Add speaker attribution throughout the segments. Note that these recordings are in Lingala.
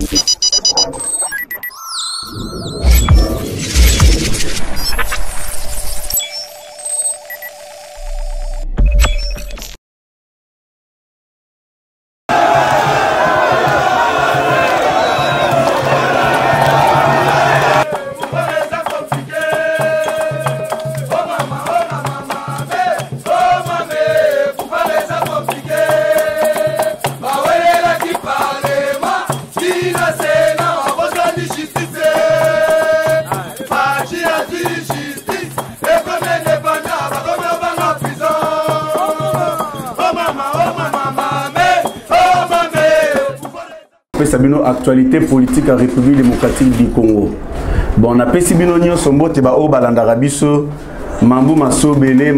Speaker 1: Sabino actualité politique en République démocratique du Congo. Bon, on a pesi bino nyo sombo te ba o balandaka biso mambu masobele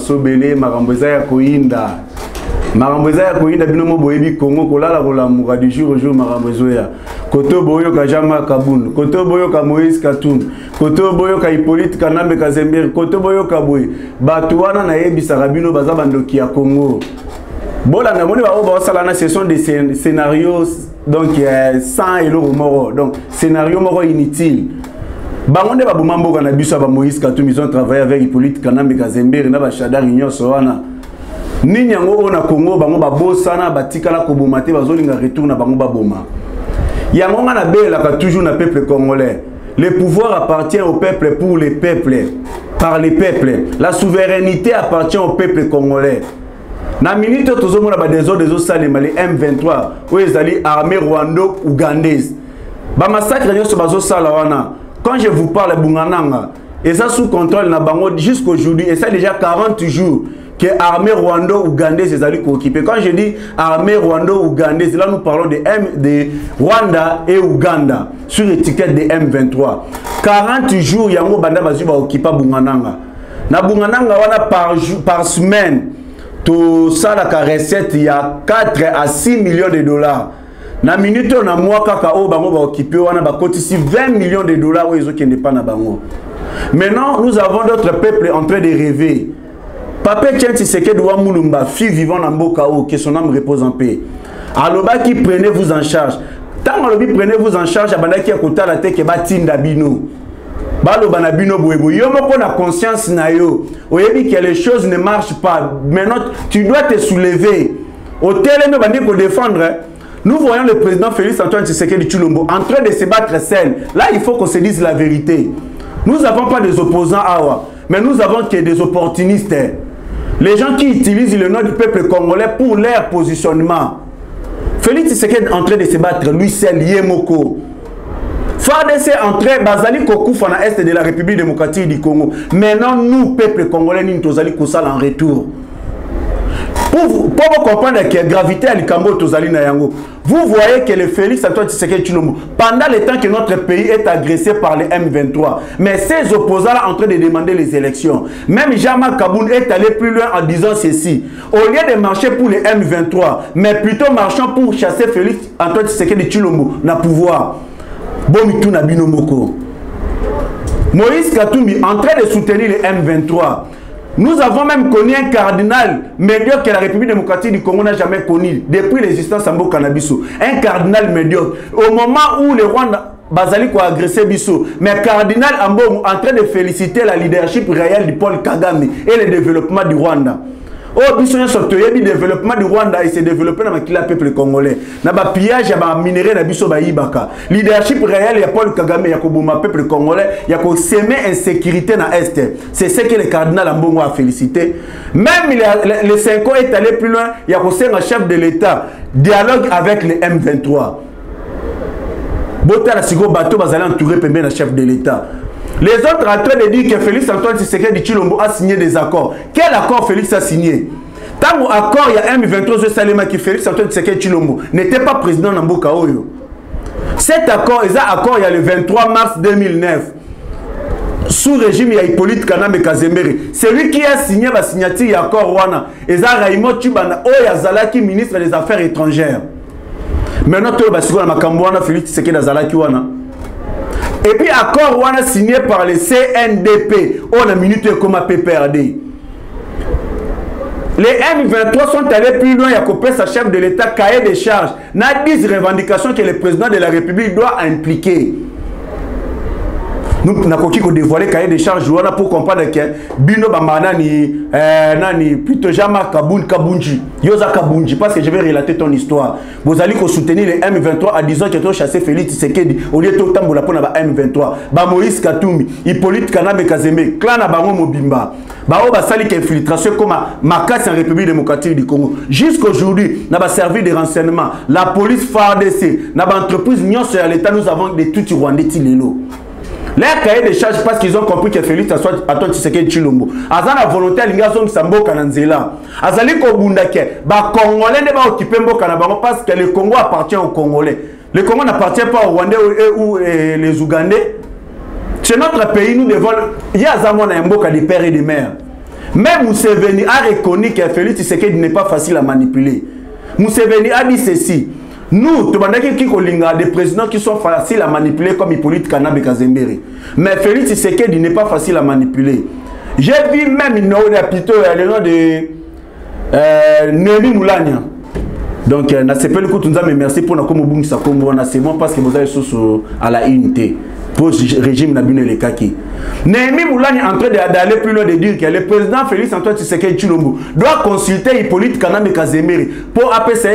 Speaker 1: marambeza ya koinda. Marambeza ya koinda bino mo boyebi Congo kolala kolamuka du jour au jour marambezo ya. Koto boyo ka Jama Kabun, koto boyo ka Moïse Katumbi, koto boyo ka Hippolyte Kanambe Kazembe, koto boyo ka boy. Batuana na yebisa bino baza bandoki ya Congo. Bola na moni ba o ba sala na session de scénarios donc 100 euros moro donc scénario moro inutile. Bangonde ba bumambo kana biso ba Moïse Katumbi ils ont travaillé avec Hippolyte Kanambe Kazembe na ba Shadar Union Soana. Nini yango na Congo bango ba bosana batikala ko bomate bazolinga retour na bango ba boma. Yango na bela ka toujours na peuple congolais. Le pouvoir appartient au peuple pour les peuples, par les peuples. La souveraineté appartient au peuple congolais. Na minute tozomona ba des autres salema les M23 où ils allaient armée rwando-ougandaise. Ba massacre nyoso bazo sala wana. Quand je vous parle bungananga et ça sous contrôle na bango jusqu'aujourd'hui et ça déjà 40 jours que armée rwando-ougandaise ils allaient occuper. Quand je dis armée rwando-ougandaise là nous parlons de Rwanda et Ouganda sur l'étiquette de M23. 40 jours yango banda bazu ba occuper bungananga. Na bungananga wana par semaine tout ça la recette il y a 4 à 6 millions de dollars. Na minute on a mois kaka o bango ba occupé wana ba kotisi 20 millions de dollars où ils ont qui n'est pas na bango. Maintenant nous avons d'autres peuples en train de rêver. Papa Tchenti Sekedi wa Mulumba, fille vivant dans Mboka o que son âme repose en paix. Aloba qui prenez-vous en charge. Tant alobi prenez-vous en charge abanda qui akota la tête ke batinda bino. Balo banabino boebo yo moko na conscience na yo oyebi que les choses ne marchent pas. Maintenant tu dois te soulever au télé bandi pour défendre. Nous voyons le président Félix Antoine Tshisekedi Tshilombo en train de se battre seul. Là il faut qu'on se dise la vérité. Nous n'avons pas des opposants awa, mais nous avons que des opportunistes. Les gens qui utilisent le nom du peuple congolais pour leur positionnement. Félix Tshisekedi est en train de se battre lui seul Yemoko. FARDC entré Bazali Kokufa na est de la République démocratique du Congo. Maintenant, nous, peuple congolais, nous tozali kosal en retour. Pour vous comprendre que la gravité à l'Ikambo tozali na yango, vous voyez que le Félix Antoine Tshisekedi Tshilombo, pendant le temps que notre pays est agressé par les M23, mais ces opposants-là en train de demander les élections. Même Jama Kaboun est allé plus loin en disant ceci. Au lieu de marcher pour les M23, mais plutôt marchant pour chasser Félix Antoine Tshisekedi Tshilombo na pouvoir. Bomitou na bino moko. Moïse Katumbi en train de soutenir les M23. Nous avons même connu un cardinal médiocre que la République démocratique du Congo n'a jamais connu depuis l'existence de Mboka na biso. Un cardinal médiocre. Au moment où le Rwanda Bazali a agressé biso, mais cardinal Ambo en train de féliciter la leadership réelle du Paul Kagame et le développement du Rwanda. Oh, biso sorti le développement du Rwanda et se développer dans le peuple congolais. Na ba pillage ba minerai na biso ba ibaka. Leadership réel ya Paul Kagame ya koboma peuple congolais ya ko semer insécurité na est. C'est ce que le cardinal Ambongo a félicité. Même le 5 ans est allé plus loin, il y a un chef de l'État dialogue avec les M23. Bota la sigo bateau bazali entouré pembe na chef de l'État. Les autres en train de dire que Félix Antoine Tshisekedi Tshilombo a signé des accords. Quel accord Félix a signé? Tant accord il y a M23 Salema qui Félix Antoine Tshisekedi Tshilombo n'était pas président de Mboka Oyo. Cet accord, il y a le 23 mars 2009. Sous régime il y a Hippolyte Kanambe Kazembe. C'est lui qui a signé la signature de l'accord Wana. Et ça Raymond Tchibana Oya Zalaki ministre des Affaires étrangères. Maintenant tout le monde a Félix Tshisekedi Zalaki Wana. Et puis accord Wana signé par le CNDP. On a minute comme PPRD. Les M23 sont allés plus loin, il y a coupé sa chef de l'État, cahier des charges. Il y a 10 revendications que le président de la République doit impliquer. Nous avons dévoilé le cahier des charges pour comprendre que Bino Bamana ni plutôt Jama Kabunji, Yosa Kabunji, parce que je vais relater ton histoire. Vous allez soutenir les M23 à 10 ans que tu as chassé Félix Tshisekedi au lieu de Tamboula pour M23. Moïse Katumbi, Hippolyte Kaname Kazembe, Clan Abango Mobimba. Ba sali infiltration comme Makassi en République démocratique du Congo. Jusqu'aujourd'hui, n'a pas servi de renseignement. La police FARDC, n'a pas entreprise Nyon sur l'État, nous avons des tout Rwandais Tilelo. Leur cahier de charges parce qu'ils ont compris que Félix Antoine Tshisekedi Tshilombo. Azana volontaire l'ingazon qui s'ambo kananzela. Azali kobundake. Ba Congolais ne va occuper mbo kanabango parce que le Congo appartient aux Congolais. Le Congo n'appartient pas aux Rwandais ou les Ougandais. C'est notre pays, nous devons. Il y a un mboka de père et de mère. Même Museveni a reconnu que Félix Tshisekedi n'est pas facile à manipuler. Museveni a dit ceci. Nous, des présidents qui sont faciles à manipuler comme Hippolyte Kanambe Kazembere. Mais Félix Tshisekedi n'est pas facile à manipuler. J'ai vu même le nom de Némi Moulania. Donc, merci pour nous c'est bon parce que vous avez à la unité. Pour le régime Nabune le Kaki. Némi Moulani est en train d'aller plus loin de dire que le président Félix Antoine Tshisekedi Tshilombo doit consulter Hippolyte Kanambe Kazemere pour appeler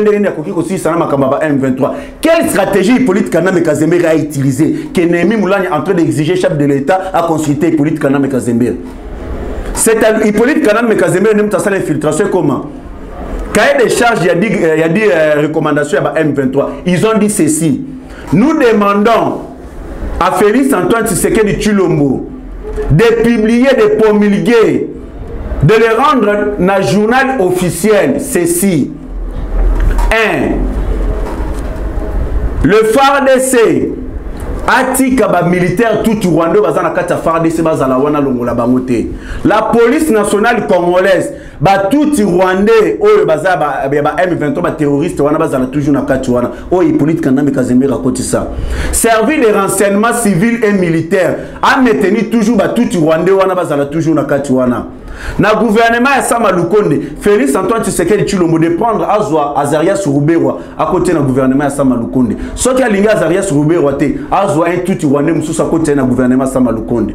Speaker 1: M23. Quelle stratégie Hippolyte Kanambe Kazemere a utilisée que Némi Moulani est en train d'exiger chef de l'État à consulter Hippolyte Kanambe Kazemere? C'est Hippolyte Kanambe Kazemere n'a pas l'infiltration comment? Cahier des charges, il y a dit recommandations à M23. Ils ont dit ceci. Nous demandons à Félix Antoine Tshisekedi Tshilombo de publier, de promulguer, de le rendre dans le journal officiel ceci. 1. Le FARDC atika ba militaire tout Rwanda bazana kata FARDC bazala wana longola bangote. La police nationale congolaise ba tout Rwandais oyo baza ba M23 ba terroriste wana bazala toujours na kati wana. O Hippolyte Kanambe Kazemere rakoti ça. Servir de renseignement civil et militaire a maintenu toujours ba tout Rwandais wana bazala toujours na kati wana. Na gouvernement ya Sama Lukonde, Félix Antoine Tshisekedi Tshilombo de prendre Azwa Azarias Ruberwa à côté na gouvernement ya Sama Lukonde. Ce qui a linga Azarias Ruberwa te Azwa un tout Rwandais mususu à côté na gouvernement Sama Lukonde.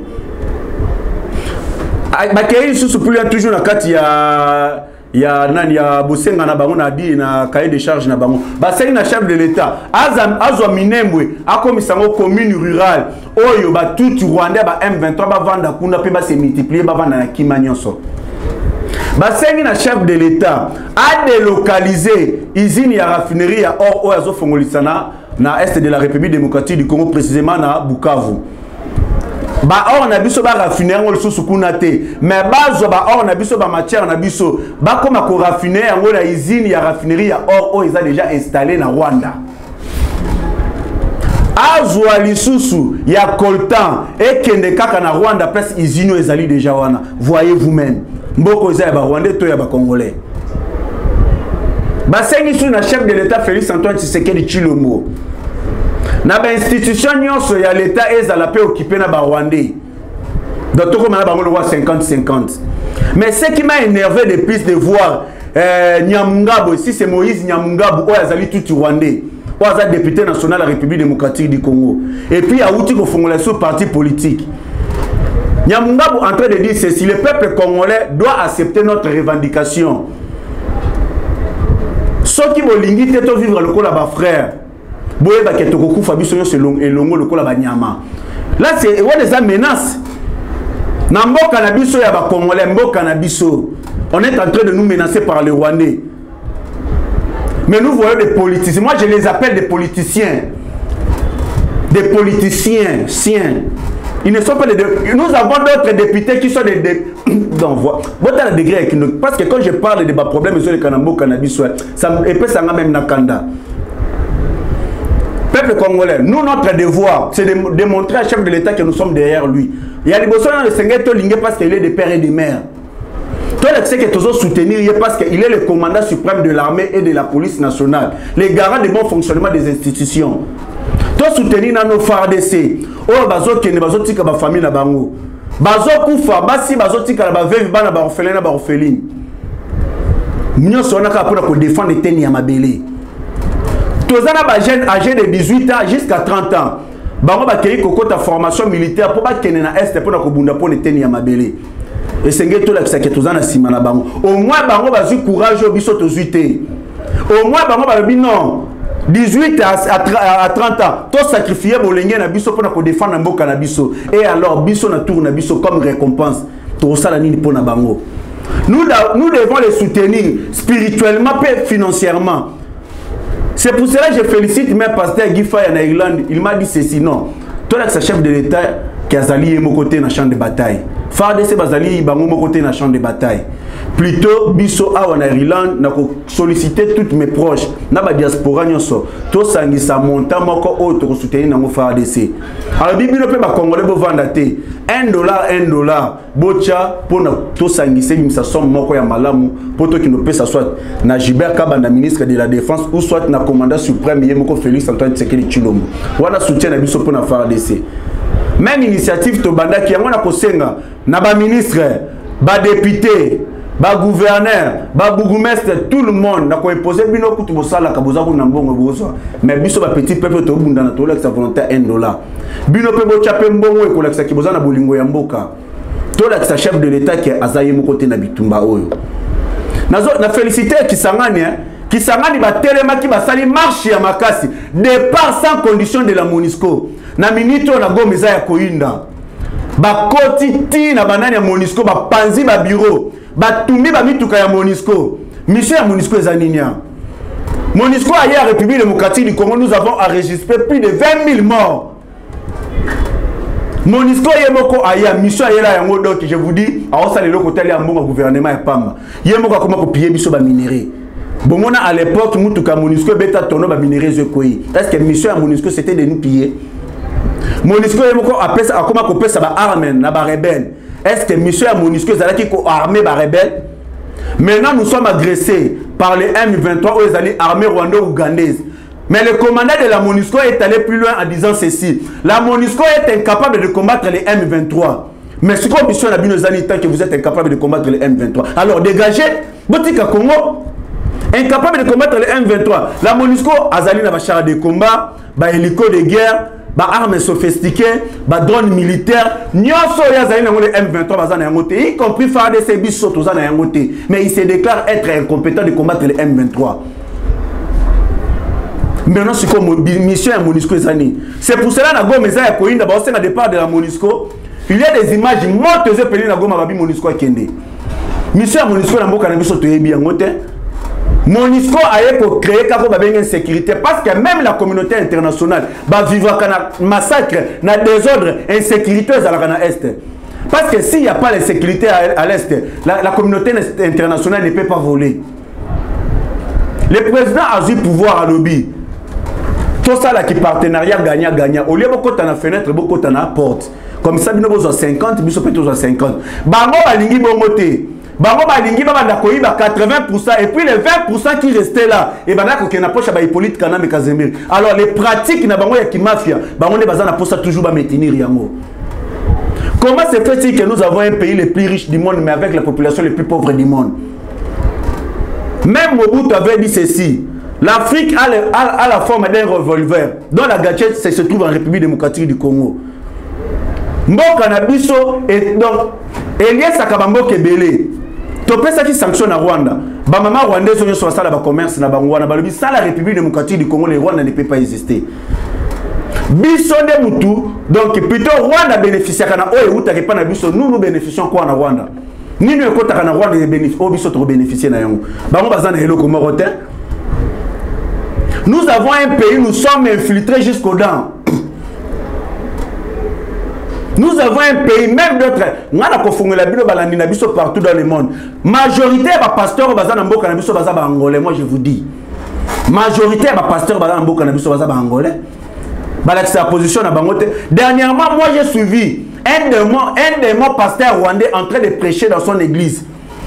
Speaker 1: Bakei susu plus toujours na kati ya nani ya bosenga na bango na di na cahier de charge na bango. Baseli na chef de l'État Azwa Minembwe akomisango commune rurale oyo ba tout Rwandais ba M23 ba vanda kuna pe ba se multiplier ba vanda na Kimanyonso. Baseli na chef de l'État a délocalisé usine ya raffinerie ya or oyo azofongolisana na est de la République démocratique du Congo précisément na Bukavu. Ba or na biso ba raffiner ngol susu kuna te mais bazo ba or na biso ba matière na biso ba koma ko raffiner ngol la usine ya raffinerie ya or o ils a déjà installé na Rwanda. Azwa lisusu ya coltan et kende kaka na Rwanda place usine ezali déjà wana. Voyez vous-même. Mboko za ba Rwandais to ya ba Congolais. Ba sengi su na chef de l'État Félix Antoine Tshisekedi Tshilombo. Na ba institution nyonso ya l'État ezala pe occupé na ba Rwandais. Donc tout comme na ba ngolo 50-50. Mais ce qui m'a énervé de plus de voir Nyamungabo, si c'est Moïse Nyamungabo, o azali tout Rwandais. O azali député national de la République démocratique du Congo. Et puis a outi ko fongola sur parti politique. Nyamungabo en train de dire ceci, le peuple congolais doit accepter notre revendication. Ceux qui vont limiter de vivre le col à bas frère. Boye baketoko fabiso yo selon elongo le col à banyama. Là c'est des menaces. Namboka na biso ya ba Congolais, mboka na biso. On est en train de nous menacer par les Rwandais. Mais nous voyons des politiciens. Moi je les appelle des politiciens. Des politiciens, siens. Ils ne sont pas des... Nous avons d'autres députés qui sont des... Parce que quand je parle de ma problème sur le Kanambo cannabis, ça me même nakanda. Peuple congolais, nous notre devoir, c'est de démontrer à chef de l'État que nous sommes derrière lui. Il y a des besoins dans le Seigneur Tolingue parce qu'il est des pères et des mères. Toi, tu sais que tu dois soutenir parce qu'il est le commandant suprême de l'armée et de la police nationale, les garants du bon fonctionnement des institutions. Toi, soutenir nos FARDC. Oh, bazo qui ne bazo tika ba famille na bango. Bazo kufa, basi bazo tika ba veuve bana ba orphelin na ba orpheline. nous sommes pour défendre les tennis à Mabélé. Tous les jeunes âgés de 18 ans jusqu'à 30 ans, bango ba kei koko ta formation militaire pour ba kene na est pour na kobunda pour les tennis à Mabélé. Et c'est que tout là que tous na sima na bango. Au moins bango ba zu courage au biso to zuité. Au moins bango ba bi non 18 à 30 ans, tout sacrifier bolengé na biso pour na ko défendre mboka na biso. Et alors biso na tour na biso comme récompense. Tout ça la nini pour na bango. Nous devons les soutenir spirituellement et financièrement. C'est pour cela que je félicite même pasteur Guy Faye en Irlande. Il m'a dit ceci, non. Toi là, c'est chef de l'État qui a zali mon côté dans le champ de bataille. FARDC bazali bango mon côté dans le champ de bataille. Plutôt biso a en Irlande n'a sollicité tous mes proches na ba diaspora nyonso to sangisa montant moko autre pour soutenir na FARDC. Alors bibino pe ba congolais bo vanda te $1 bocha pour na to sangisa bimisa somme moko ya malamu pour to kino pesa soit na Gilbert Kabanda ministre de la défense ou soit na commandant suprême yemoko Félix Antoine Tshisekedi Tshilombo. Wana soutien na biso pour na FARDC. Même initiative to banda ki yango na kosenga na ba ministre, ba député, ba gouverneur, ba bourgmestre, tout le monde n'a pas imposé bino kutu bosala ka boza kuna mbongo bozo. Mais biso ba petit peuple to bunda na to la sa volonté $1. Bino pe bo chape mbongo e ko la ki boza na bolingo ya mboka. To la sa chef de l'état qui azaye mo côté na bitumba oyo. Na féliciter Kisangani Kisangani ba telema ki ba sali marche ya makasi départ sans condition de la MONUSCO. Na minito na gomeza ya koinda. Ba koti ti na banani ya MONUSCO ba panzi ba bureau. Batumbi ba mituka ya MONUSCO. Mission ya MONUSCO ezaninia. MONUSCO ailleurs à République démocratique du Congo, nous avons enregistré plus de 20 000 morts. MONUSCO yemoko ailleurs mission ailleurs yango donc je vous dis a osala le côté ya mbongo gouvernement ya Pamba. Yemoko akoma ko piller biso ba minerai. Bomona à l'époque mutuka MONUSCO beta tono ba minerai zekoyi. Est-ce que mission ya MONUSCO c'était de nous piller? MONUSCO yemoko apesa akoma ko pesa ba armes na ba rebelle. Est-ce que mission à MONUSCO est armé par les rebelles? Maintenant, nous sommes agressés par les M23 ou les alliés armés rwando-ougandaise. Mais le commandant de la MONUSCO est allé plus loin en disant ceci. La MONUSCO est incapable de combattre les M23. Mais ce qu'on mission à Binozani tant que vous êtes incapable de combattre les M23. Alors dégagez, Botika Congo, incapable de combattre les M23. La MONUSCO azali na bachara de combat, ba hélico de guerre, ba armes sophistiquées, ba drones militaires, nyonso yazali na ngole M23 bazana yangote, y compris FARDC biso tozana yangote, mais il se déclare être incompétent de combattre les M23. Maintenant c'est comme mission à MONUSCO ezani. C'est pour cela na gomeza ya koinda ba osenga départ de la MONUSCO, il y a des images montes et pelé na goma babi MONUSCO kende. Mission à MONUSCO na mboka na biso to yebi yangote. MONUSCO a créé une insécurité parce que même la communauté internationale va vivre un massacre, un désordre, insécurité à l'Est. Parce que s'il n'y a pas de sécurité à l'Est, la communauté internationale ne peut pas voler. Le président a eu pouvoir à lobby. Tout ça là qui partenariat gagnant-gagnant. Au lieu de beaucoup de fenêtre, beaucoup de porte. Comme ça, nous avons 50, nous avons 50. Bango balingi bongote. Bango balingi baba koyiba 80% et puis les 20% qui restaient là et bana ko kena poche ba Hippolyte Kanambe Kazemir. Alors les pratiques na bango ya kimafia, bango ne bazana posa toujours ba maintenir yango. Comment se fait-il que nous avons un pays le plus riche du monde mais avec la population le plus pauvre du monde? Même Mobutu avait dit ceci. L'Afrique a la forme d'un revolver dont la gâchette se trouve en République démocratique du Congo. Mboka na biso et donc Elias Sakabambo Kebele. Topé ça qui sanctionne à Rwanda. Ba maman rwandaise on soit ça la commerce na bangwana ba lobi ça la République démocratique du Congo les Rwanda ne peut pas exister. Biso de mutu donc plutôt Rwanda bénéficie kana oyo uta ke pas na biso nous bénéficions quoi na Rwanda. Ni nous ekota kana Rwanda bénéficie o biso to bénéficier na yango. Bango bazana heloko morotin. Nous avons un pays, nous sommes infiltrés jusqu'aux dents. Nous avons un pays, même d'autres. Nous avons partout dans le monde. Majorité des pasteurs sont angolais, moi je vous dis. Majorité des pasteurs sont angolais. C'est la position de Bangote. Dernièrement, moi j'ai suivi un de mon pasteur rwandais en train de prêcher dans son église.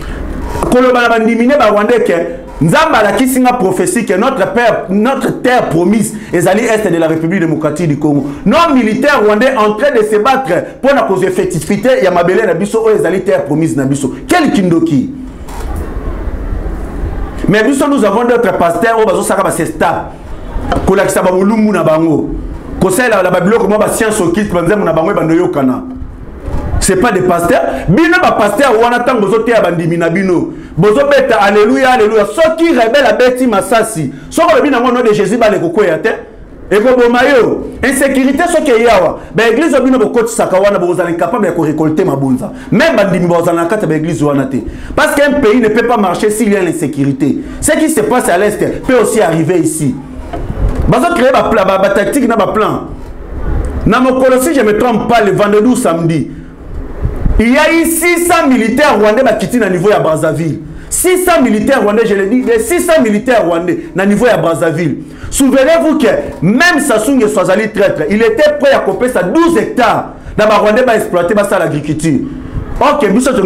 Speaker 1: Nzamba la kisinga prophétie que notre terre promise est allée est de la République démocratique du Congo. Nos militaires rwandais en train de se battre pour la cause effectivité ya mabele na biso o ezali terre promise na biso. Quel kindoki? Mais nous avons d'autres pasteurs qui sont c'est stable. Ko la kisaba bolumu na bango. Ko sala la babilo ko ba science au kit banza na bango bando yokana. C'est pas des pasteurs. Bino ba pasteur wana tango zote ya bandimi na bino. Bozo beta alléluia alléluia. So qui rebelle a beti masasi. So ko bina ngo nom de Jésus ba le kokoya te. Et comme mayo, insécurité ce qui est yawa. Ben église obino bokoti sakawana boza incapable de récolter ma bonza. Même bandimi boza na kata église wana te. Parce qu'un pays ne peut pas marcher s'il y a l'insécurité. Ce qui se passe à l'est peut aussi arriver ici. Bazo créer ba tactique na ba plan. Na mokolo si je me trompe pas le vendredi ou samedi. Il y a eu 600 militaires rwandais qui quittent au niveau de Brazzaville. 600 militaires rwandais, je l'ai dit, les 600 militaires rwandais au niveau de Brazzaville. Souvenez-vous que même Sassou Nguesso Azali traître, il était prêt à couper ça 12 hectares. Dans le Rwandais, il exploiter l'agriculture. Ok,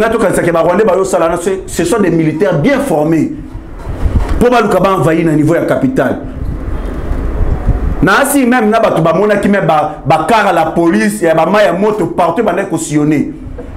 Speaker 1: ce sont des militaires bien formés. Pour envahir au niveau de la capitale. Nasi même na batu ba mona ki me ba car la police ya ba maya moto partout ba na cautionné.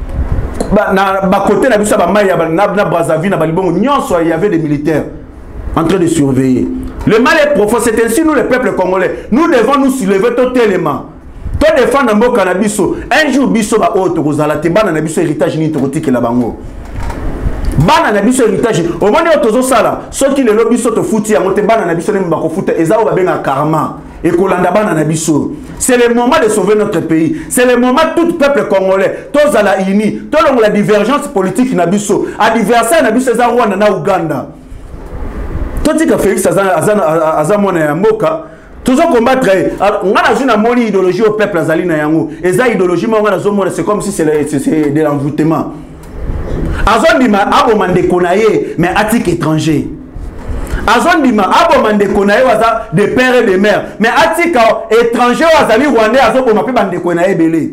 Speaker 1: Ba côté na biso ba maya na Brazzaville na Balibongo nyonso il y avait des militaires en train de surveiller. Le mal est profond, c'est ainsi nous le peuple congolais. Nous devons nous soulever totalement. Toi défendre mboka na biso. Un jour biso ba auto kozala te bana na biso héritage ni tokotiki la bango. Bana na biso héritage au moment où tozo sala ceux qui le lobby sont fouti ya moté bana na biso ne mbako futa ezao ba benga karma et kolanda bana na biso. C'est le moment de sauver notre pays. C'est le moment tout peuple congolais tous à la uni, tout la divergence politique na biso, adversaire na biso za Rwanda na Uganda. Tout que Félix azamona ya mboka toujours combattre ngana zuna moni idéologie au peuple azali na yango. Eza idéologie mo ngana zomona c'est comme si c'est de l'envoûtement. Azondima abomande konaye mais atik étranger. Azondima abomande konaye waza de père et de mère mais atik étranger wazali rwandais azoboma pe bande konaye belé.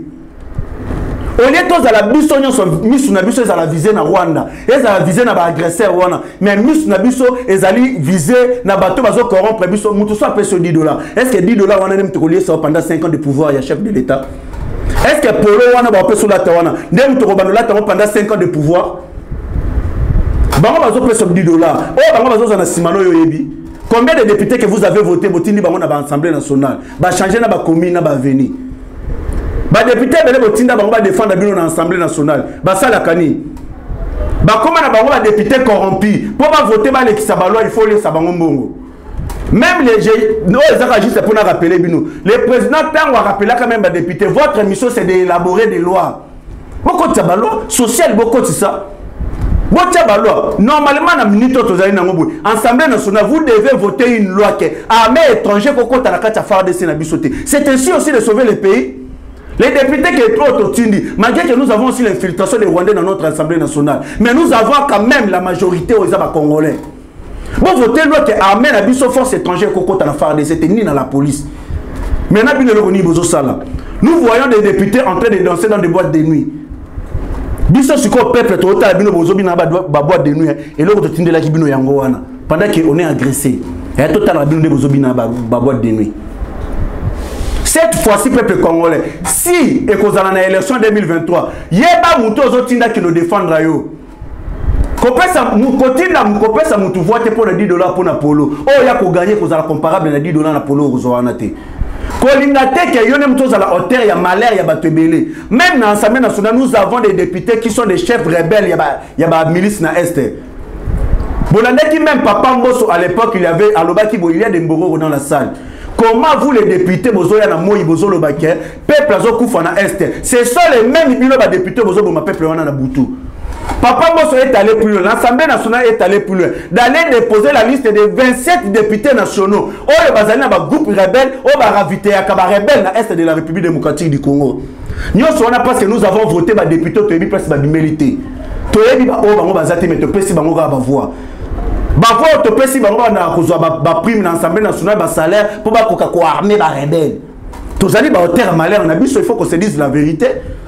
Speaker 1: Au lieu tous à la biso nyonso misu na biso ezala visé na Rwanda, ezala visé na ba agresseur wana, mais misu na biso ezali visé na bato bazo corrompre biso mutu so apesi $10. Est-ce que $10 wana nem tokolié ça pendant 5 ans de pouvoir ya chef de l'État? Est-ce que Polo wana ba apesi la tawana nem tokobanola tawana pendant 5 ans de pouvoir? Bango bazo pesi $10. Oh bango bazo na simano yo yebi. Combien de députés que vous avez voté botindi bango na ba Assemblée nationale? Ba changer na ba commune na ba avenue. Les députés vont défendre l'Assemblée nationale. Ça la cani. Comment les députés corrompus pour voter il faut les sabangombo. Même les gens, juste pour nous rappeler, le président va rappeler quand même les députés. Votre mission c'est d'élaborer des lois. Beaucoup de loi sociale, beaucoup de ça. Normalement, Assemblée nationale, vous devez voter une loi qui est armée étrangère pour qu'on c'est ainsi aussi de sauver le pays. Les députés qui sont trop autotindi, malgré que nous avons aussi l'infiltration des Rwandais dans notre Assemblée nationale, mais nous avons quand même la majorité aux Congolais. Vous votez loi qui amène la force étrangère à la FARDC, c'était ni dans la police. Maintenant, nous voyons des députés en train de danser dans des boîtes de nuit. Biso siko peuple total bino bozobi na ba boîte de nuit et l'autre tinde la kibino yango wana pendant qu'on est agressé. Et total bino bozobi na ba boîte de nuit. Cette fois-ci, peuple congolais, si et qu'on a l'élection 2023, il y a pas muto zotinda qui nous défendra yo. Kopesa mukotinda mukopesa mutu vote pour le $10 pour Napolo. Oh ya ko gagner ko za comparable na $10 na Polo rozoana te. Kolingate ke yone muto za la hauteur ya malheur ya batebele. Même dans l'Assemblée nationale, nous avons des députés qui sont des chefs rebelles ya ba milice na est. Bolande qui même Papa Mbosso à l'époque il y avait alobaki bo il y a des mboro dans la salle. Comment vous les députés bozoya na moyi bozolo baké peuple azokufa na est ce sont les mêmes députés bozo boma peuple wana na butu. Papa Mbosso est allé plus loin, l'Assemblée nationale est allée plus loin d'aller déposer la liste de 27 députés nationaux au bazali na ba groupe rebelle au ba ravité ya ka ba rebelle na est de la République démocratique du Congo. Nous on a parce que nous avons voté ba député to yebi presque ba bimélité. To yebi ba o bango bazati mais to pesi bango ga ba voix. Bako to pesi bango na kozwa ba prime na Assemblée nationale ba salaire pour ba koka ko armer ba rebelle. Tozali ba hauteur malheur na biso il faut qu'on se dise la vérité.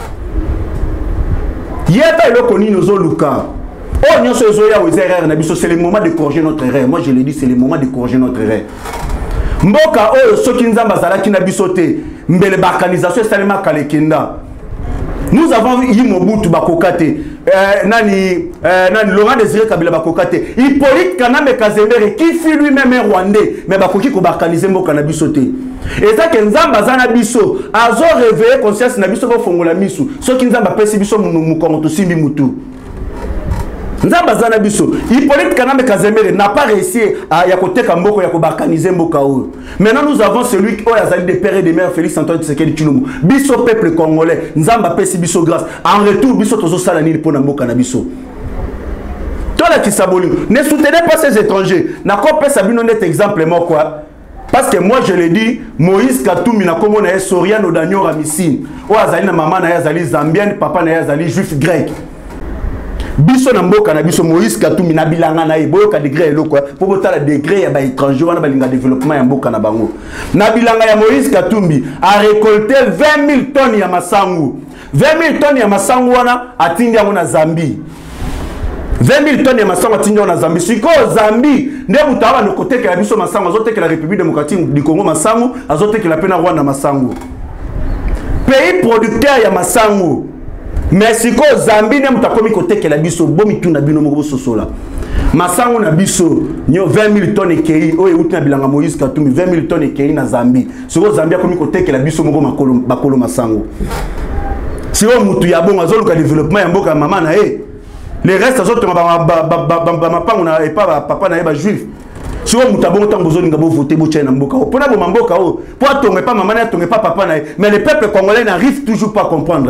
Speaker 1: Yeba le koni nozo luka. Oh nyonso zo ya erreur na biso c'est le moment de corriger notre erreur. Moi je le dis c'est le moment de corriger notre erreur. Mboka o soki nzamba zalaki na biso te mbele balkanisation salema kalekenda. Nous avons eu Mobutu bakokate. nani Laurent Désiré Kabila bakokate Hippolyte Kanambe Kazemere qui fut lui-même un Rwandais mais bakoki ko bakaliser mboka na biso te et ça que nzamba zana biso azo réveiller conscience na biso ko fongola misu soki nzamba pesi biso mukongo to simbi mutu nzamba zana biso Hippolyte Kanambe Kazemere n'a pas réussi à yakoteka mboko ya ko bakaniser mboka o. Maintenant nous avons celui qui a zali de père et de mère Félix Antoine Tshisekedi Tshilombo biso peuple congolais nzamba pesi biso grâce en retour biso tozo sala nini pona mboka na biso. Tola Kisaboli ne soutenez pas ces étrangers na ko pesa bino net exemple moi quoi. Parce que moi je l'ai dit, Moïse Katumbi na komo na Soriano Daniel Ramissine. O azali na maman na azali zambienne, papa na azali juif grec. Biso na mboka na biso Moïse Katumbi na bilanga na eboyo ka degré eloko po botala degré ya ba étranger wana balinga développement ya mboka na bango. Na bilanga ya Moïse Katumbi a récolté 20 000 tonnes ya masangu. 20 000 tonnes ya masangu wana atindi yango na Zambie. 20 000 tonnes ya masango tinyo na Zambie. Siko Zambie nde mutawa no koteke la biso masango azoteke la République démocratique du Congo masango azoteke la pena Rwanda masango. Pays producteur ya masango. Mais siko Zambie nde mutakomi koteke la biso bomi tuna bino moko sosola. Masango na biso nyo 20 000 tonnes ekei oyo uti na bilanga Moïse Katumbi 20 000 tonnes ekei na Zambie. Siko Zambie akomi koteke la biso moko bakolo masango. Siko mutu ya bonga zoluka développement ya mboka mama na les restes autres et pas papa na juif. Si on mutabon tant besoin de voter pour Tchèque Mboka. Pour na Mboka pour tomber pas maman na tomber pas papa na. Mais le peuple congolais n'arrive toujours pas à comprendre.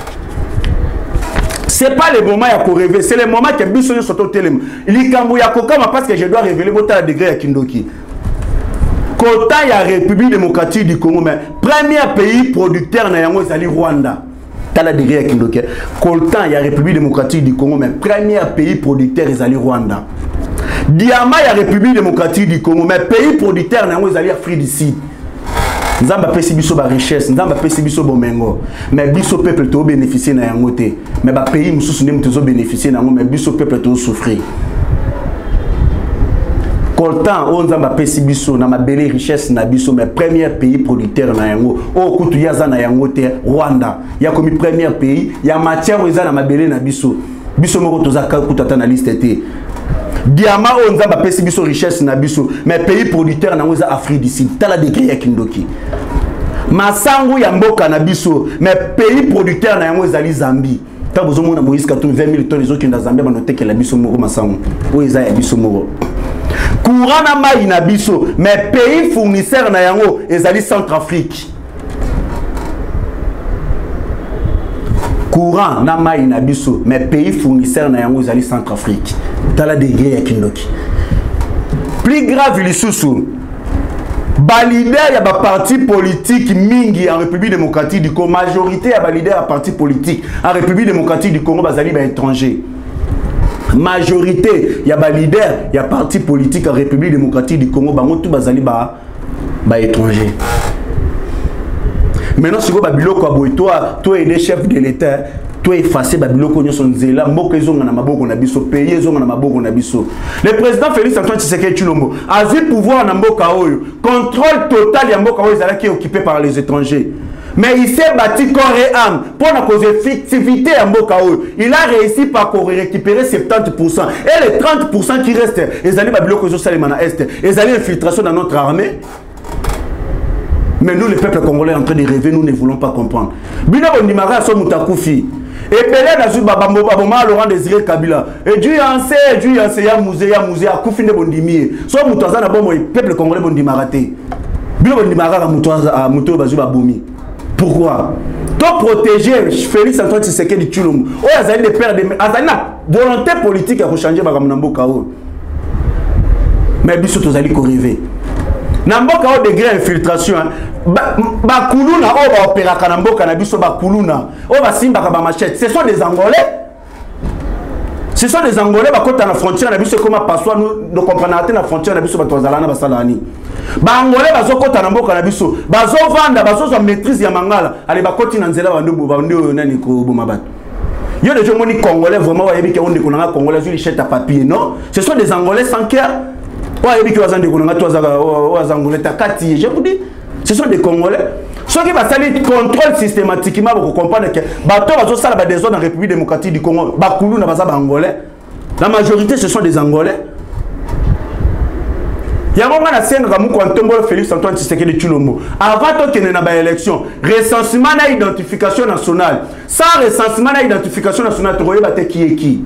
Speaker 1: C'est pas le moment à rêver, c'est le moment que biso sur ton télé. Likambo ya kokama parce que je dois révéler bota degré à Kindoki. Kota ya République démocratique du Congo mais premier pays producteur na yango ezali Rwanda. Tala degré à Kindoki. Coltan, il y a République démocratique du Congo, mais premier pays producteur, ils allaient Rwanda. Diama, il y a République démocratique du Congo, mais pays producteur, ils allaient Afrique du Sud. Nous avons pas biso ba richesse, nous avons pas biso bomengo. Mais biso peuple to bénéficier na yango te. Mais ba pays mususu nem to bénéficier na yango, mais biso peuple to souffrir. Coltan, on a pesi biso na ma belle richesse na biso mais premier pays producteur na yango. O kutu yaza na yango te Rwanda. Ya komi premier pays, ya matière oza na ma belle na biso. Biso moko tozaka kutata na liste te. Diama on a pesi biso richesse na biso mais pays producteur na oza Afrique du Sud. Tala degré ya Kindoki. Masangu ya mboka na biso mais pays producteur na yango ezali Zambie. Ta bozo mona Moïse Katumbi 20 000 tonnes ezoki na Zambie banoteke la biso moko masangu. O eza ya biso moko. Courant na mai na biso mais pays fournisseur na yango ezali Centrafrique. Courant na mai na biso mais pays fournisseur na yango ezali Centrafrique. Tala degré ya Kindoki. Plus grave lisusu ba leader ya ba parti politique mingi en République démocratique du Congo, majorité ya ba leader ya parti politique en République démocratique du Congo bazali ba étranger. Majorité il y a ba leader il y a parti politique en République démocratique du Congo bango tout bazali ba étranger. Maintenant si vous ba biloko aboy toi et les chefs de l'état toi effacer ba biloko nyoso nzela mboka ezonga na maboko na biso pays ezonga na maboko na biso. Le président Félix Antoine Tshisekedi Tshilombo a vu pouvoir na mboka oyo contrôle total ya mboka oyo ezala qui est occupé par les étrangers. Mais il s'est bâti corps et âme pour la cause effectivité à Mbokao. Il a réussi par récupérer 70%. Et les 30% qui restent, ils allaient Babyloko Salimana Est, ils allaient infiltration dans notre armée. Mais nous, le peuple congolais, en train de rêver, nous ne voulons pas comprendre. Bina Bondimara, son Moutakufi. Et Pelé n'a pas Babamba, Laurent Désiré Kabila. Et Dieu Yansé, ya musée, à Koufine Bondimie. Soit Moutazana, bon, le peuple congolais Bondimarate. Bina Bondimara, Mouto Bazuba Boumi. Pourquoi? Pour protéger Félix Antoine Tshisekedi Tshilombo. Oh, azali de père de azana volonté politique à changer bakamnamboka o. Mais biso tozali ko rêver. Namboka o degré infiltration. Ba kuluna o ba opéra kanamboka na biso ba kuluna. O ba simba ka ba machette. Ce sont des Angolais. Ce sont des Angolais ba kota na frontière na biso comme passoire nous comprenons la frontière na biso ba tozalana ba salani. Bangolais bazokota na mboka na biso bazovanda bazozwa maîtrise ya mangala ale bakoti na nzela bandubu bando nani ko boma bato yo de jomoni congolais vraiment wa yebiki onde konanga congolais sur les chèques à papier non ce sont des angolais sans cœur wa yebiki wazande konanga to azanga wazangolais takati je vous dis ce sont des congolais Ceux qui basali contrôle systématiquement pour comprendre que bateau va ça la des zones en République démocratique du Congo, Bakoulou na basa angolais. La majorité ce sont des Angolais. Il y a un moment à scène quand Félix Antoine Tshisekedi Tshilombo. Avant qu'il y ait une élection, recensement et identification nationale. Sans recensement et identification nationale, tu vois qui est qui.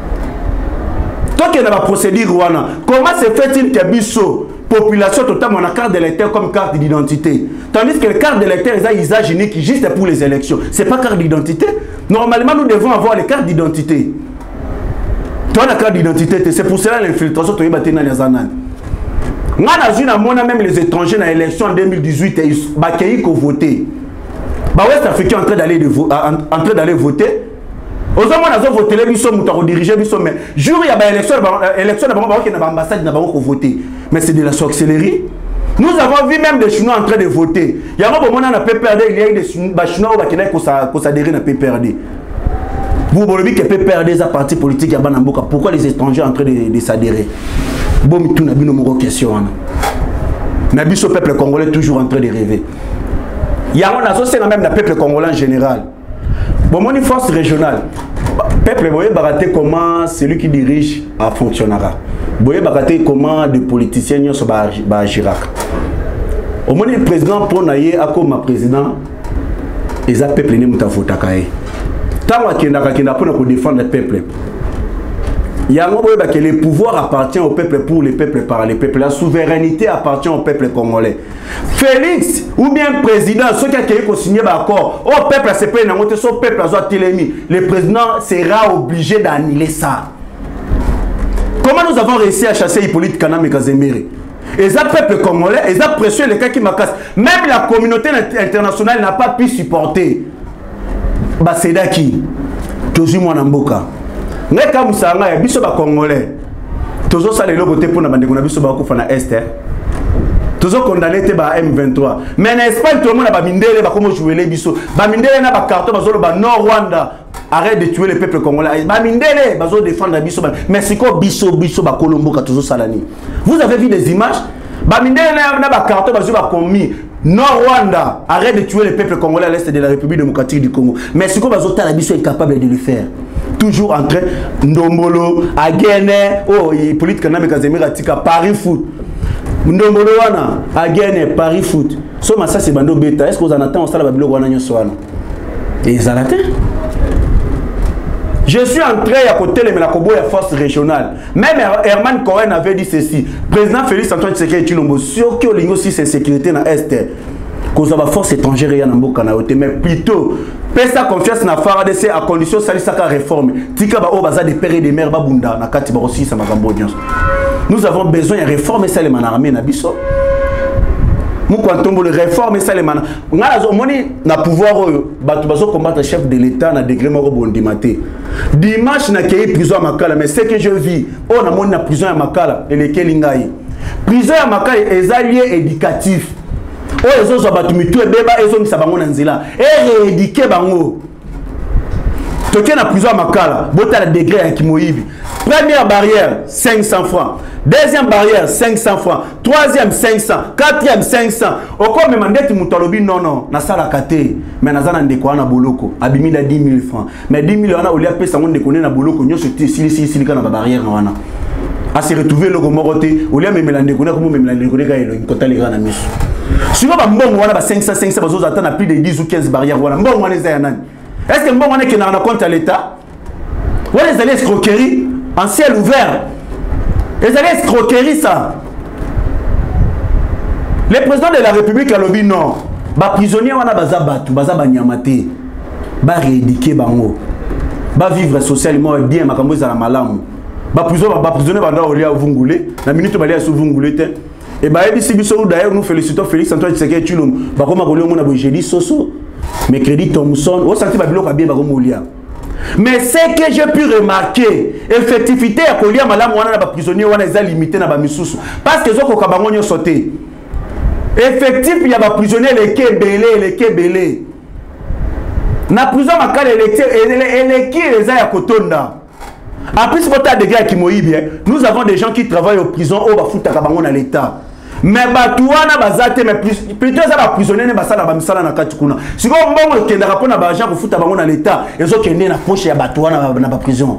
Speaker 1: Toi qui a la procédure, comment se fait-il que Bisso population totale a carte d'électeur comme carte d'identité, tandis que les cartes d'électeur ont un usage unique juste pour les élections. C'est pas carte d'identité. Normalement, nous devons avoir les cartes d'identité. Toi, la carte d'identité, c'est pour cela l'infiltration tu es battu dans les annales. Même les étrangers dans l'élection en 2018, ils ont voté. Les West Africains sont en train d'aller voter. Aux hommes, on a voté, ils sont dirigés, mais jour il y a l'élection, l'élection de l'ambassade n'a pas voté. Mais c'est de la sorcellerie. Nous avons vu même des Chinois en train de voter. Il y a un moment où on a PPRD, il y a des Chinois qui ont adhéré à PPRD. Vous voulez que PPRD est un parti politique, pourquoi les étrangers sont en train de s'adhérer? Bon, tout n'a pas de question. Le peuple congolais est toujours en train de rêver. Il y a même le peuple congolais en général. Bon, mon force régionale. Le peuple, vous voyez comment celui qui dirige fonctionnera. Vous voyez comment des politiciens sont agira. Au moins, le président pour naïe a comme président, ils ont peuple ne mutafota kae. Tant qu'il n'a pas pour défendre le peuple. Il y a un moment que le pouvoir appartient au peuple pour le peuple par le peuple. La souveraineté appartient au peuple congolais. Félix ou bien président, ceux qui ont signé l'accord, au peuple se paye dans le peuple a télémi. Le président sera obligé d'annuler ça. Comment nous avons réussi à chasser Hippolyte Kanam et Kazemiri? Et ça, peuple congolais, et ça pression les cas qui m'acassent. Même la communauté internationale n'a pas pu supporter. Bah c'est qui? Toujours mon amboka. Mais quand vous savez, il y a des Congolais. Toujours ça, les logotés pour nous bandés, biso ba kufana est. Toujours condamné par M23. Mais en Espagne, tout le monde a bindé, ba comment jouer les biso. Ba mindele na ba carton, ba zolo ba Nord Rwanda. Arrête de tuer le peuple congolais. Ba mindele, ba zolo défendre la biso. Mais c'est quoi biso ba Colombo ka toujours salani. Vous avez vu des images? Ba mindele na ba carton, ba zolo ba commis. Nord Rwanda, arrête de tuer le peuple congolais à l'est de la République démocratique du Congo. Mais ce que Bazota la est capable de le faire. Toujours en train Ndombolo, Agene, oh, Hippolyte Kanam et Kazemiri Atika, Paris Foot. Ndombolo wana, Agene, Paris Foot. Soma ça c'est bando bêta. Est-ce que vous en attendez ça la babilo wana nyosoana? Et ils en attendent. Je suis entré à côté de la Kobo et force régionale. Même Herman Cohen avait dit ceci. Président Félix Antoine Tshisekedi Tshilombo, sur que l'Union aussi c'est sécurité dans l'Est. Cause la force étrangère et Namboka na mais plutôt pesa confiance na FARDC à condition sali saka réforme. Tika ba o baza de père et de mère babunda na kati ba aussi ça makambo audience. Nous avons besoin de réformer ça les manarmé na biso. Nous quand le réforme ça les man. Ngala moni na pouvoir batu bazo combattre chef de l'état na degré moko bondimate. Dimanche na kei prison à Makala mais ce que je vis, on a moni na prison à Makala et les kelingai. Prison à Makala est allié éducatif. Oh, ils ont battu tout et bébé, ils ont mis ça bango nanzila. Et rééduquer bango. Toké na prison à Makala, bota la degré à Kimoïbi. Première barrière, 500 francs. Deuxième barrière, 500 francs. Troisième, 500. Quatrième, 500. Au comme mandate Moutalobi, non, na sala kate. Mais na zana ndeko na boloko. Abimi la 10 000 francs. Mais 10 000 wana, au lieu de payer ça, on déconne na boloko. Nyo se sili na barrière wana. A se retrouver le gomoroté. Au lieu de me la déconner, comme me la déconner, quand il y a les gars na miso. Si vous avez 500, vous attendez plus de 10 ou 15 barrières. Est-ce que vous avez un compte à l'État? Vous avez escroquerie en ciel ouvert. Vous avez escroquerie ça. Le président de la République a lobby non. Les prisonniers ont bazabatu, bazabanyamate. Ba rééduquer bango. Ba vivre socialement bien, makambo za la malamu. Ba prisonniers banda olia vungule. La minute balia sou vungule te. Et bah, d'ailleurs, nous félicitons Félix Antoine Tshisekedi Tshilombo. Bah, comme on a jeudi Soso, mercredi Thomson, on sentit Babylon a bien Bagomolia. Mais ce que j'ai pu remarquer, effectivité à Kolia Malam, on a des prisonniers, on a des limités dans les Missous. Parce que les autres ont sauté. Effectif, il y a des prisonniers, les Kébélé. Na prison, les qui les a à Kotonda. En plus, nous avons des gens qui travaillent aux prisons au Bafoutakabangon à l'État. mais batouana bazate mais plutôt ça va prisonnier ne basala ba misala na kati kuna siko mbongo kenda rapona ba agent ko futa bango na l'état ezo kende na poche ya batouana na ba prison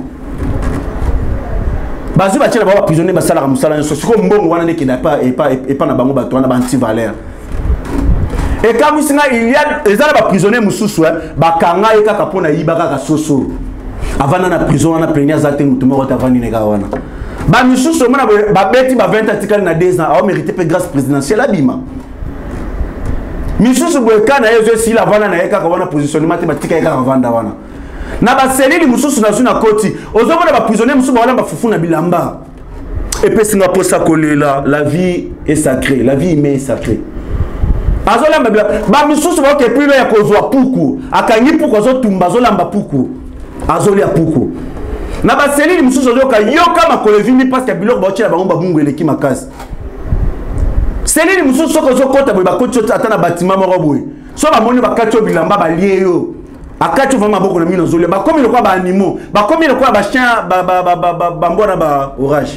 Speaker 1: bazu ba tshela ba prisonnier basala ka musala siko mbongo wana ne kenda pas et pas na bango batouana ba anti valeur et quand il y a les ba prisonnier mususu ba kanga e kaka pona yibaka ka soso avant na prison wana plenia zate mutumo ko tavani ne ka wana ba misusu mona ba beti ba 20 articles na 2 ans a mérité pe grâce présidentielle abima misusu boye kana yezo si la vana na eka ka wana positionnement thématique eka ka vanda wana na ba selili misusu na suna koti ozo mona ba prisonnier misusu ba wana ba fufu na bilamba et puis singa posa kolela la vie est sacrée la vie humaine est sacrée azola ba misusu ba ke plus ya kozwa puku akangi puku azo tumba azola mba puku azoli ya puku na ba selili mususu yoka yoka makolevini parce que biloko ba tshela bango ba bungu eleki makasi selili mususu soko kota ba koti ata na bâtiment moko boye so ba moni ba kati bilamba ba lie yo akati vraiment boko na mino zoli ba komi lokwa ba animaux ba komi lokwa ba chien ba mbona ba orage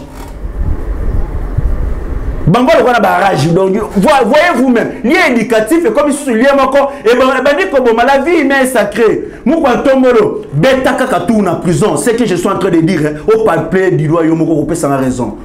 Speaker 1: bango lokwa ba rage donc voyez vous-même lien éducatif et comme sous lien moko et ben dit que bon la vie est sacrée mukwa tombolo beta kaka tout na prison c'est que je suis en train de dire au palais du roi yo moko kopesa na raison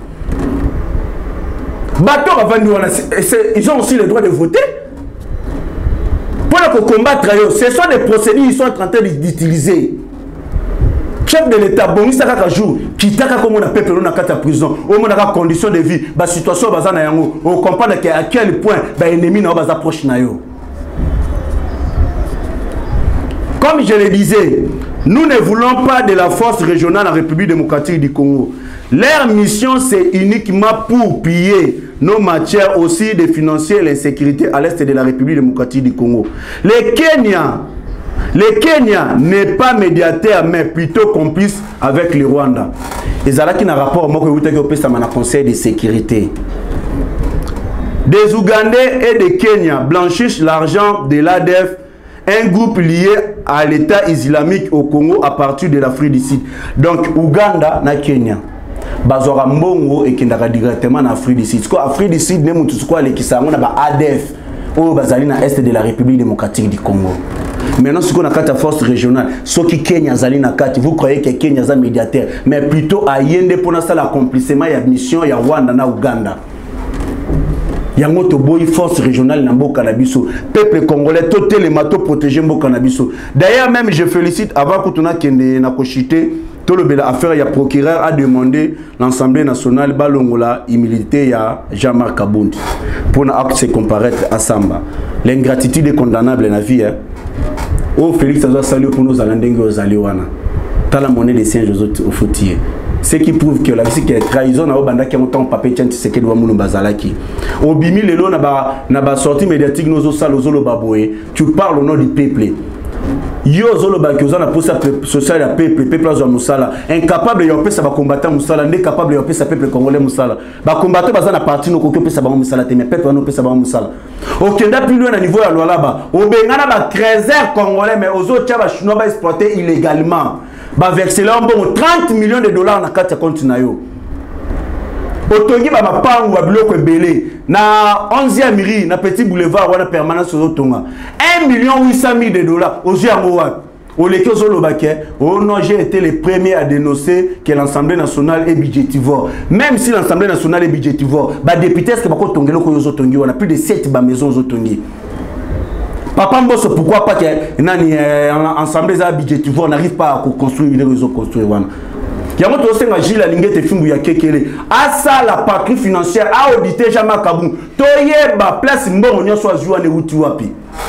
Speaker 1: bato bavandi wana ils ont aussi le droit de voter pour le combattre yo ce sont des procédures ils sont en train d'utiliser chef de l'état bongi saka jour kitaka comme on appelle peuple na kata prison au monde a condition de vie ba situation bazana yango on comprend à quel point ba ennemi na ba approche na yo. Comme je le disais, nous ne voulons pas de la force régionale en République démocratique du Congo. Leur mission c'est uniquement pour piller nos matières aussi de financer l'insécurité à l'est de la République démocratique du Congo. Le Kenya n'est pas médiateur, mais plutôt complice avec le Rwanda. Et ça qui n'a rapport au Conseil de sécurité. Des Ougandais et des Kenyans blanchissent l'argent de l'ADF, un groupe lié à l'État islamique au Congo à partir de l'Afrique du Sud. Donc Ouganda na Kenya. Bazora mbongo et kindaka directement en Afrique du Sud. Afrique du Sud, nous avons ADF au bazali na est de la République démocratique du Congo. Maintenant, ce qu'on a la force régionale, ce qui Kenya zali na kati, vous croyez que Kenya est médiateur, mais plutôt à Yende pour ça l'accomplissement et la mission ya Rwanda na Ouganda. Yango to boy force régionale na mboka na biso, peuple congolais tout les matos protéger mboka na biso. D'ailleurs même je félicite avant que tuna kende na kochité tout le bel affaire ya procureur a demandé l'Assemblée nationale balongola immunité ya Jean-Marc Kabundi pour na acte se comparaître à Samba. L'ingratitude est condamnable na vie hein. Oh Félix a salué pour nous alandenge aux aliwana. T'as la monnaie des singes aux foutiers. Ce qui prouve que la trahison na obanda qui montant papier tiens c'est que doit mounou bazalaki. Au bimi lelo na ba sortie médiatique nos salo zolo baboé. Tu parles au nom du peuple. Yo zolo ba kioza na posa social ya peuple azo musala incapable yo pesa ba combattant musala ndé capable yo pesa peuple congolais musala. Ba combattant baza na parti no kokyo pesa ba musala te mais peuple no pesa ba musala. Okenda plus loin na niveau ya Lualaba. Obengana ba 13h congolais mais aux autres ba chinois ba exploiter illégalement. Ba verser là bon 30 millions de dollars na carte compte na yo. Otongi ba mapangu ba biloko ebele na 11e mairie na petit boulevard wana permanence au tonga 1,8 million de dollars aux yango wa oleke zolobake oh non j'ai été le premier à dénoncer que l'Assemblée nationale est budgétivore même si l'Assemblée nationale est budgétivore ba député est-ce que bako tongelo ko yozo tongi wana plus de 7 ba maisons zo tongi papa mboso pourquoi pas que nani Assemblée za budgétivore n'arrive pas à construire une réseau construire wana. Yango to senga Gilles Alingete fimbu ya kekele asa la patrie financière a audité Jean-Marc Kabundi to yeba place mbongo nyonso azwa ne wuti wapi.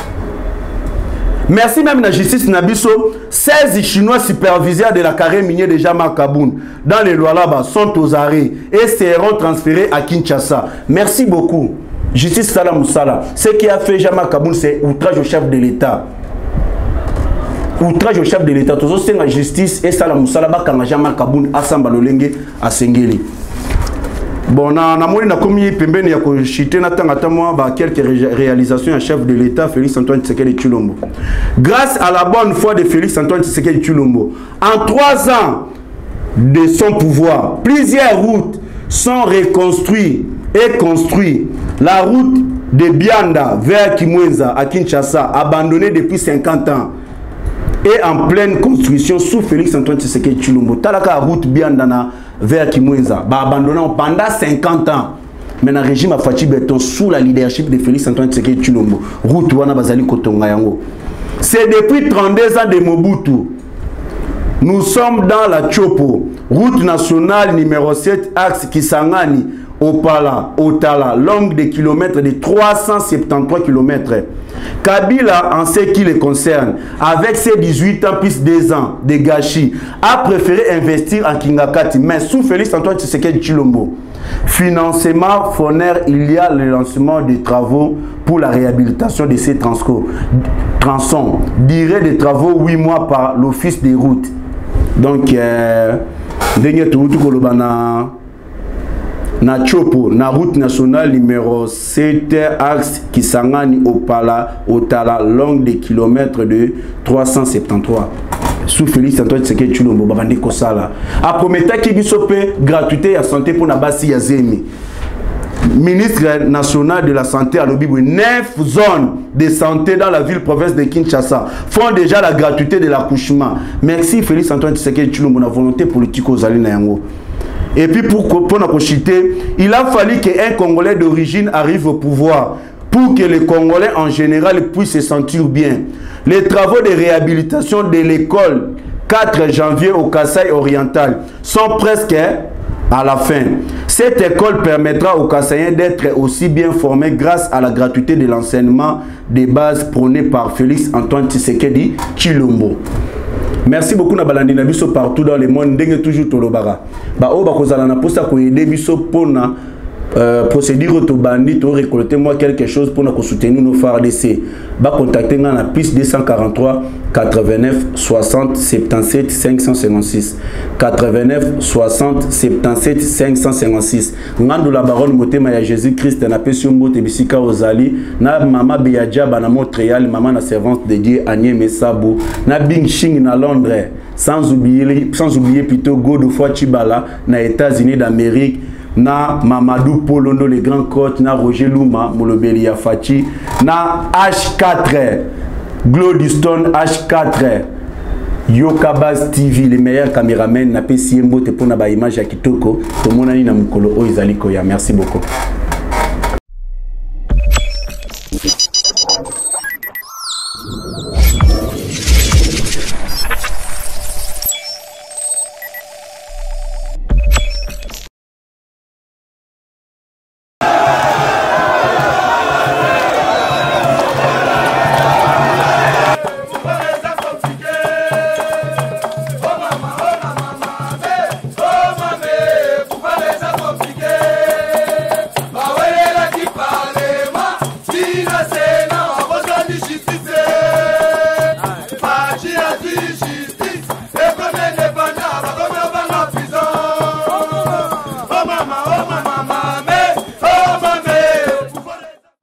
Speaker 1: Merci même la justice nabiso 16 chinois superviseurs de la carrière minière de Jean-Marc Kabundi dans les Lualaba sont aux arrêts et seront transférés à Kinshasa. Merci beaucoup. Justice Salam Moussala. Ce qui a fait Jean-Marc Kabundi c'est outrage au chef de l'État. Outrage au chef de l'État, tous c'est la justice et ça la Moussalaba quand Jean-Marc Kabundi a samba lolenge a Sengeli. Bon, na moni na komi pembeni ya ko chité na tangata moi ba quelques réalisations à chef de l'État Félix Antoine Tshisekedi Tshilombo. Grâce à la bonne foi de Félix Antoine Tshisekedi Tshilombo, en 3 ans de son pouvoir, plusieurs routes sont reconstruites et construites. La route de Bianda vers Kimwenza à Kinshasa, abandonnée depuis 50 ans, est en pleine construction sous Félix Antoine Tshisekedi Tshilombo. Talaka route Bianda vers Kimwenza, abandonnée pendant 50 ans. Mais le régime a Fachi Beton sous la leadership de Félix Antoine Tshisekedi Tshilombo. Route wana bazali kotonga yango. C'est depuis 32 ans de Mobutu. Nous sommes dans la Chopo, route nationale numéro 7, axe Kisangani, Opala, Otala, longue de kilomètres de 373 km. Kabila, en ce qui le concerne, avec ses 18 ans plus 2 ans de gâchis, a préféré investir en Kingakati, mais sous Félix Antoine Tshisekedi Tshilombo. Financement fournaire, il y a le lancement des travaux pour la réhabilitation de ces tronçons. Durée des travaux 8 mois par l'office des routes. Donc, na Chopo, na route nationale numéro 7, axe Kisangani Opala, Otala, longue de kilomètres de 373. Sous Félix Antoine Tshisekedi Tshilombo, babandi kosala. A prometa ki bisope gratuité à santé pour Nabasi Yazemi. Ministre national de la santé à l'Obibou, 9 zones de santé dans la ville-province de Kinshasa font déjà la gratuité de l'accouchement. Merci Félix Antoine Tshisekedi Tshilombo, la volonté politique aux alliés Nayango. Et puis pour chiter, il a fallu qu'un Congolais d'origine arrive au pouvoir pour que les Congolais en général puissent se sentir bien. Les travaux de réhabilitation de l'école 4 janvier au Kasaï oriental sont presque à la fin. Cette école permettra aux Kassaïens d'être aussi bien formés grâce à la gratuité de l'enseignement des bases prônées par Félix Antoine Tshisekedi Tshilombo. Merci beaucoup na balandi na biso partout dans le monde ndenge toujours tolobara. Ba o ba kozala na posa ko aider biso pona procédure to bandi to récolter moi quelque chose pour nous soutenir nos FARDC. Ba contacter nga na piste 243 89 60 77 556 89 60 77 556. Ngando la baronne motema ya Jésus Christ na pesio mbote bisika ozali na mama Beadja na Montréal, maman na servante de Dieu Agnès Messabou na Bing Shing na Londres, sans oublier plutôt Godefroid Chibala na États-Unis d'Amérique, na Mamadou Polondo le grand coach, na Roger Luma Molobeli ya Fachi, na H4 Glodystone H4 Yokabaz TV, les meilleurs caméramens na pesi mbote pour na ba image ya kitoko to monani na mukolo o izali koya. Merci beaucoup.
Speaker 2: Mama,